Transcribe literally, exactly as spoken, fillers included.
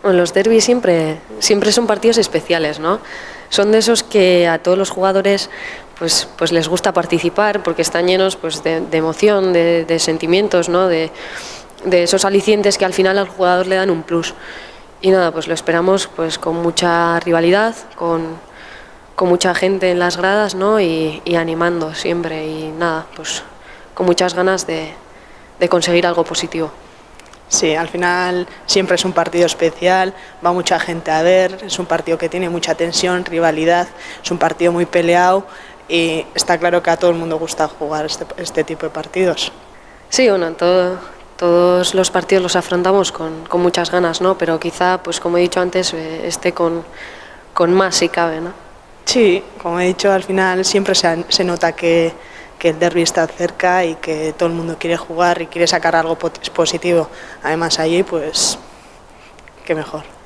Bueno, los derbis siempre, siempre son partidos especiales, ¿no? Son de esos que a todos los jugadores pues, pues les gusta participar porque están llenos pues, de, de emoción, de, de sentimientos, ¿no? De, de esos alicientes que al final al jugador le dan un plus. Y nada, pues lo esperamos pues, con mucha rivalidad, con, con mucha gente en las gradas, ¿no? y, y animando siempre. Y nada, pues con muchas ganas de, de conseguir algo positivo. Sí, al final siempre es un partido especial, va mucha gente a ver, es un partido que tiene mucha tensión, rivalidad, es un partido muy peleado y está claro que a todo el mundo gusta jugar este, este tipo de partidos. Sí, bueno, todo, todos los partidos los afrontamos con, con muchas ganas, ¿no? Pero quizá, pues como he dicho antes, eh, esté con, con más si cabe, ¿no? Sí, como he dicho, al final siempre se, se nota que que el derbi está cerca y que todo el mundo quiere jugar y quiere sacar algo positivo. Además allí, pues, qué mejor.